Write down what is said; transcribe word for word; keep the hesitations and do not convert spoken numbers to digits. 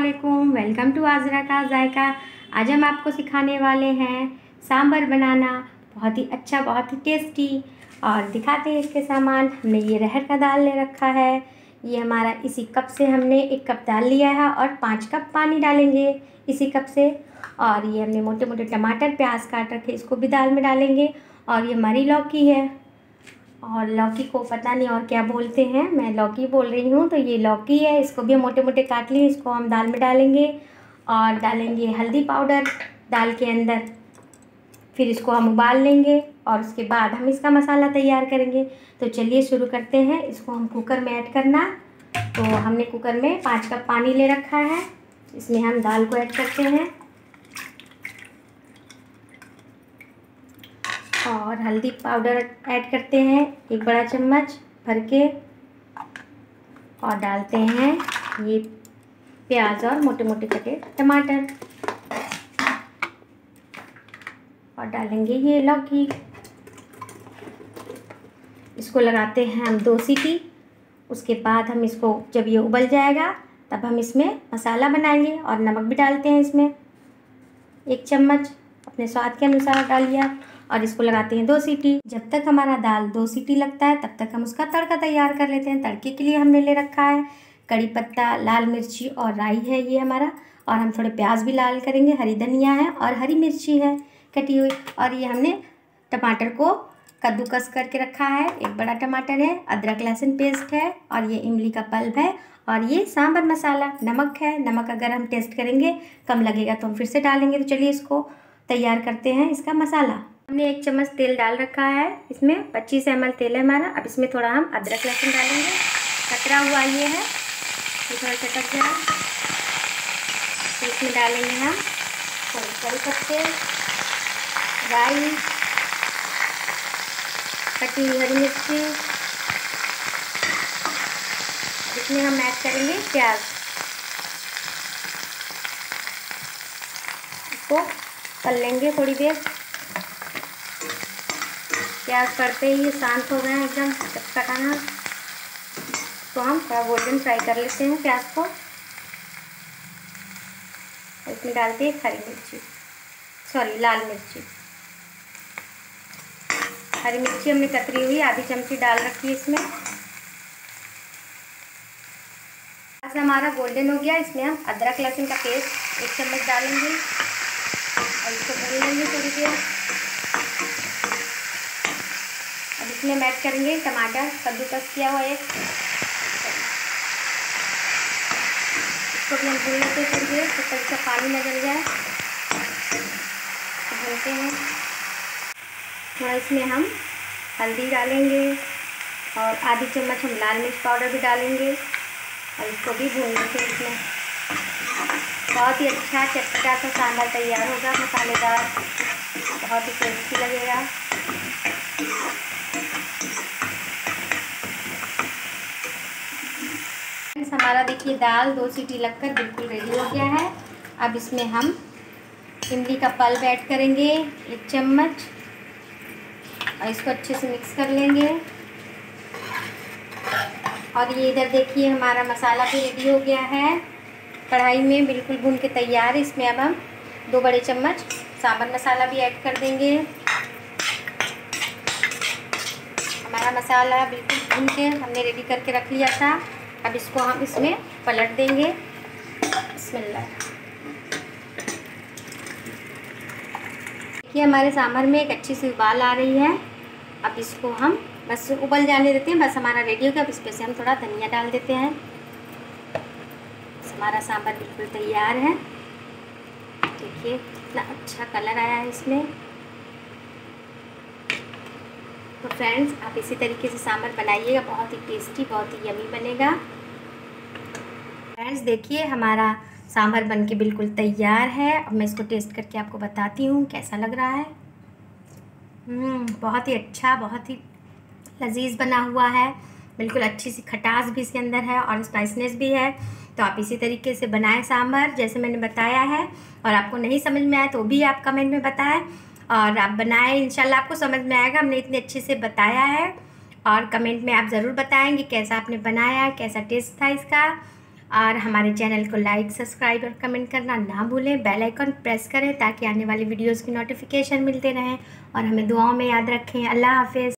वालेकुम, welcome to आज़रा का जायका। आज हम आपको सिखाने वाले हैं सांभर बनाना, बहुत ही अच्छा, बहुत ही टेस्टी। और दिखाते हैं इसके सामान। हमने ये रहर का दाल ले रखा है। ये हमारा इसी कप से हमने एक कप दाल लिया है और पाँच कप पानी डालेंगे इसी कप से। और ये हमने मोटे मोटे टमाटर प्याज काट रखे, इसको भी दाल में डालेंगे। और ये हमारी लौकी है, और लौकी को पता नहीं और क्या बोलते हैं, मैं लौकी बोल रही हूँ। तो ये लौकी है, इसको भी हम मोटे मोटे काट लिए, इसको हम दाल में डालेंगे। और डालेंगे हल्दी पाउडर दाल के अंदर। फिर इसको हम उबाल लेंगे और उसके बाद हम इसका मसाला तैयार करेंगे। तो चलिए शुरू करते हैं। इसको हम कुकर में ऐड करना। तो हमने कुकर में पाँच कप पानी ले रखा है, इसमें हम दाल को ऐड करते हैं। और हल्दी पाउडर ऐड करते हैं एक बड़ा चम्मच भर के। और डालते हैं ये प्याज और मोटे मोटे कटे टमाटर। और डालेंगे ये लौकी। इसको लगाते हैं हम दो सीटी। उसके बाद हम इसको, जब ये उबल जाएगा तब हम इसमें मसाला बनाएंगे। और नमक भी डालते हैं इसमें एक चम्मच, अपने स्वाद के अनुसार डालिए। और इसको लगाते हैं दो सीटी। जब तक हमारा दाल दो सीटी लगता है तब तक हम उसका तड़का तैयार कर लेते हैं। तड़के के लिए हमने ले रखा है कड़ी पत्ता, लाल मिर्ची और राई है ये हमारा। और हम थोड़े प्याज भी लाल करेंगे, हरी धनिया है और हरी मिर्ची है कटी हुई। और ये हमने टमाटर को कद्दूकस करके रखा है, एक बड़ा टमाटर है, अदरक लहसुन पेस्ट है और ये इमली का पल्प है। और ये सांभर मसाला, नमक है। नमक अगर हम टेस्ट करेंगे कम लगेगा तो हम फिर से डालेंगे। तो चलिए इसको तैयार करते हैं इसका मसाला। हमने एक चम्मच तेल डाल रखा है, इसमें पच्चीस एम एल तेल है हमारा। अब इसमें थोड़ा हम अदरक लहसुन डालेंगे, कतरा हुआ ये है, ये थोड़ा चटक जाए। तो इसमें डालेंगे हम थोड़े कड़ी पत्ते, राई, कटी हुई हरी मिर्ची। इसमें हम ऐड करेंगे प्याज। इसको तल लेंगे थोड़ी देर। प्याज करते ही ये शांत हो गए हैं एकदम चटपटाना। तो हम थोड़ा गोल्डन फ्राई कर लेते हैं प्याज को। इसमें डालते हैं हरी मिर्ची, सॉरी लाल मिर्ची। हरी मिर्ची हमने कतरी हुई आधी चमची डाल रखी है इसमें। प्याज हमारा गोल्डन हो गया, इसमें हम अदरक लहसुन का पेस्ट एक चम्मच डालेंगे और इसको भून लेंगे थोड़ी देर। अब इसमें हम ऐड करेंगे टमाटर कद्दूकस किया हुआ एक, इसको भी हम भून लेते हैं थोड़ी देर, तब तक इसका पानी न जल जाए। तो भूनते हैं। थोड़ा इसमें हम हल्दी डालेंगे और आधी चम्मच हम लाल मिर्च पाउडर भी डालेंगे और इसको भी भून लेते हैं। इसमें बहुत ही अच्छा चटपटा सा सांभर तैयार होगा, मसालेदार, बहुत ही टेस्टी लगेगा। हमारा देखिए दाल दो सीटी लगकर बिल्कुल रेडी हो गया है। अब इसमें हम इमली का पल्प ऐड करेंगे एक चम्मच और इसको अच्छे से मिक्स कर लेंगे। और ये इधर देखिए हमारा मसाला भी रेडी हो गया है, कढ़ाई में बिल्कुल भून के तैयार है। इसमें अब हम दो बड़े चम्मच सांभर मसाला भी ऐड कर देंगे। हमारा मसाला बिल्कुल भून के हमने रेडी करके रख लिया था। अब इसको हम इसमें पलट देंगे। बिस्मिल्लाह। देखिए हमारे सांभर में एक अच्छी सी उबाल आ रही है। अब इसको हम बस उबल जाने देते हैं, बस हमारा रेडी हो गया। अब इस पे से हम थोड़ा धनिया डाल देते हैं। हमारा सांभर बिल्कुल तैयार है। देखिए कितना अच्छा कलर आया है इसमें। तो फ्रेंड्स आप इसी तरीके से सांभर बनाइएगा, बहुत ही टेस्टी, बहुत ही यमी बनेगा। फ्रेंड्स देखिए हमारा सांभर बनके बिल्कुल तैयार है। अब मैं इसको टेस्ट करके आपको बताती हूँ कैसा लग रहा है। हम्म बहुत ही अच्छा, बहुत ही लजीज बना हुआ है। बिल्कुल अच्छी सी खटास भी इसके अंदर है और स्पाइसनेस भी है। तो आप इसी तरीके से बनाएं सांभर जैसे मैंने बताया है। और आपको नहीं समझ में आया तो भी आप कमेंट में बताएं और आप बनाएं, इंशाल्लाह आपको समझ में आएगा। हमने इतने अच्छे से बताया है और कमेंट में आप ज़रूर बताएंगे कैसा आपने बनाया है, कैसा टेस्ट था इसका। और हमारे चैनल को लाइक, सब्सक्राइब और कमेंट करना ना भूलें। बेल आइकन प्रेस करें ताकि आने वाली वीडियोस की नोटिफिकेशन मिलते रहें और हमें दुआओं में याद रखें। अल्लाह हाफ़िज़।